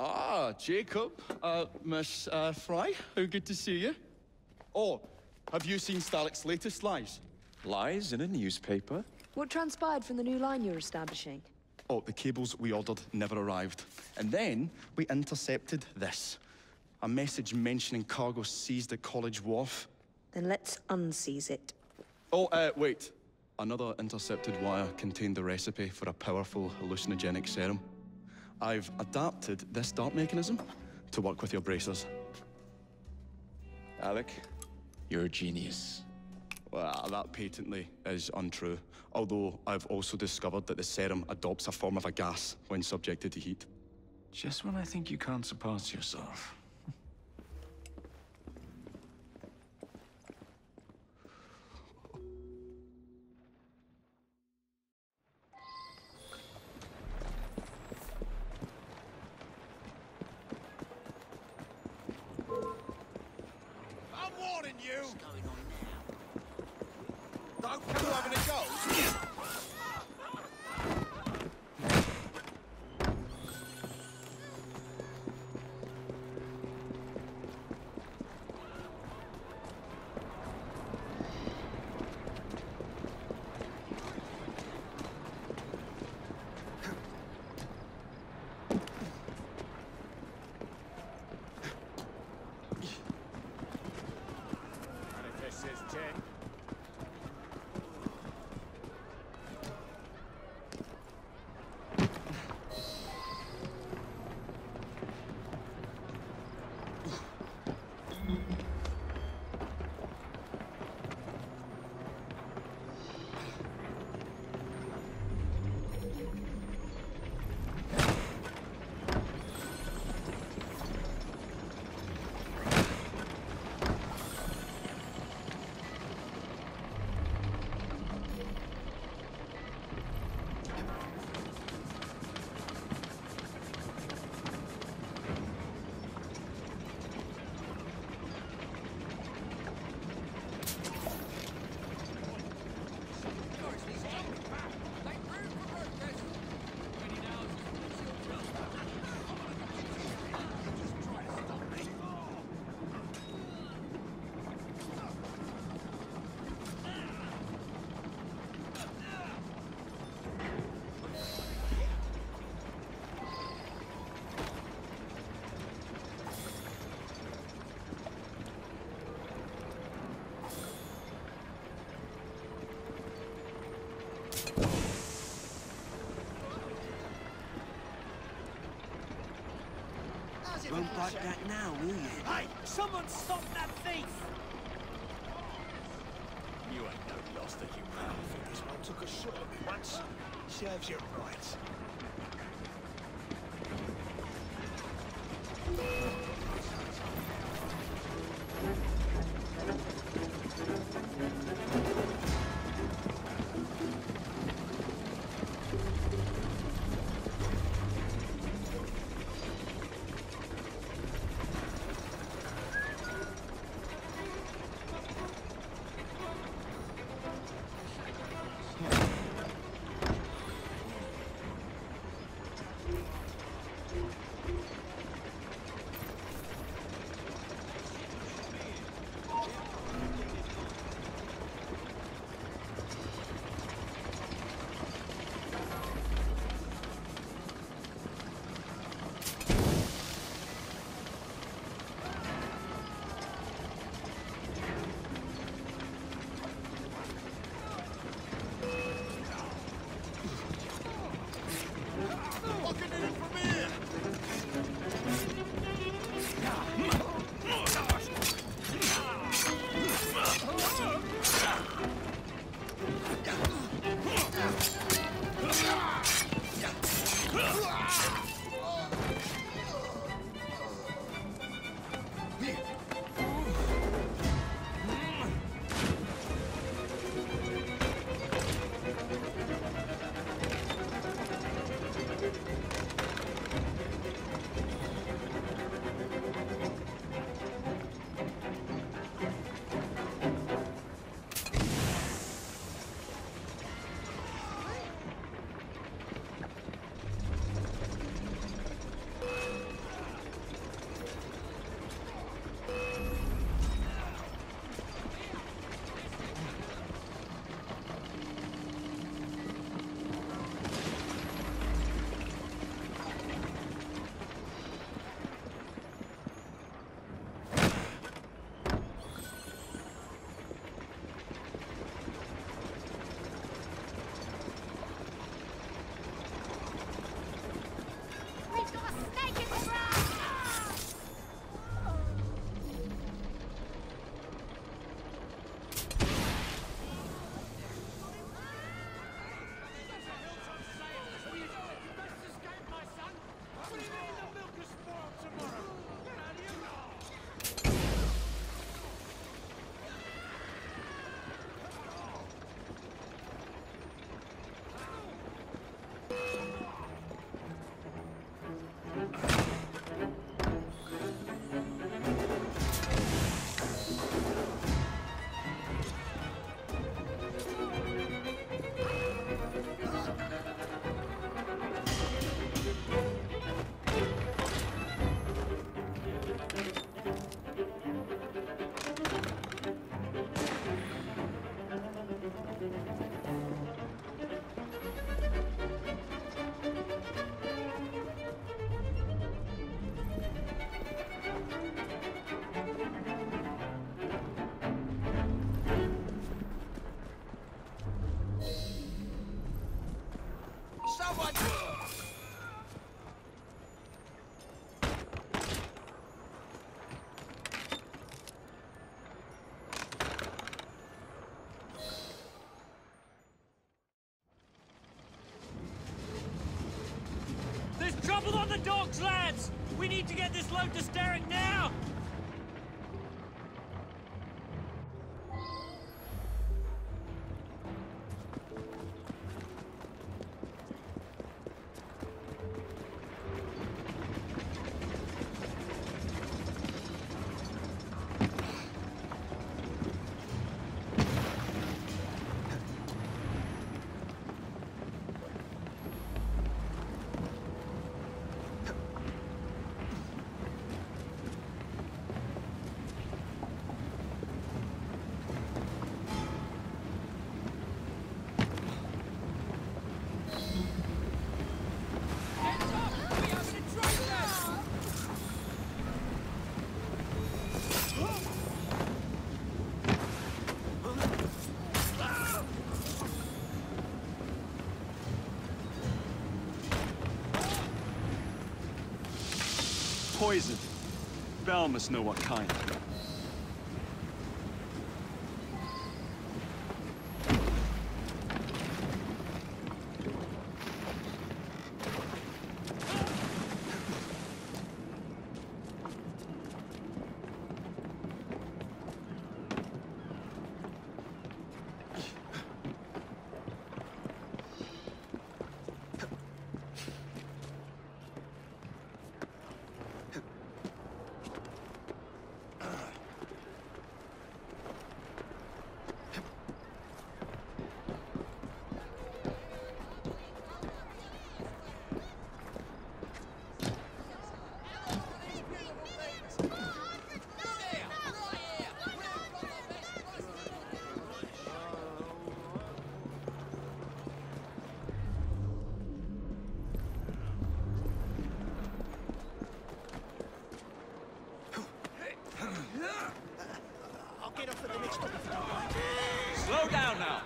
Ah, Jacob. Miss Fry, how good to see you. Oh, have you seen Starrick's latest lies? Lies in a newspaper? What transpired from the new line you're establishing? Oh, the cables we ordered never arrived. And then we intercepted this. A message mentioning cargo seized at College Wharf. Then let's unseize it. Oh, wait. Another intercepted wire contained the recipe for a powerful hallucinogenic serum. I've adapted this dart mechanism to work with your bracers. Alec, you're a genius. Well, that patently is untrue. Although I've also discovered that the serum adopts a form of a gas when subjected to heat. Just when I think you can't surpass yourself. Won't bite that now, will you? Hey, someone stop that thief! You ain't no loss that you pal. I think this one took a shot at me once. Serves you right. Trouble on the docks, lads! We need to get this load to Sterling now! Poison. Bell must know what kind. Slow down now!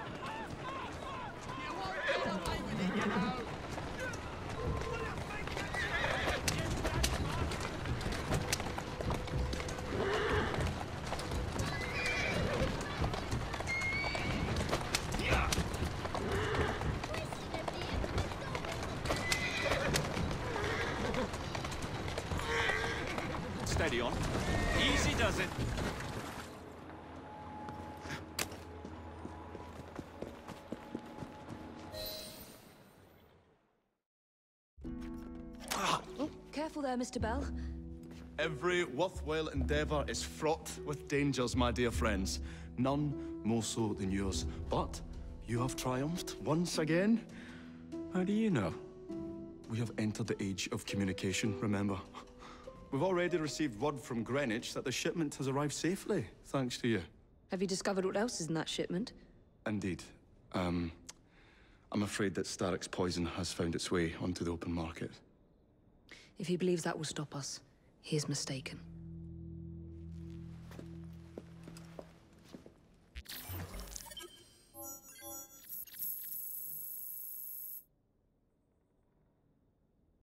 Steady on. Easy does it. Oh, careful there, Mr. Bell. Every worthwhile endeavor is fraught with dangers, my dear friends. None more so than yours. But you have triumphed once again. How do you know? We have entered the age of communication, remember? We've already received word from Greenwich that the shipment has arrived safely, thanks to you. Have you discovered what else is in that shipment? Indeed. I'm afraid that Starrick's poison has found its way onto the open market. If he believes that will stop us, he is mistaken.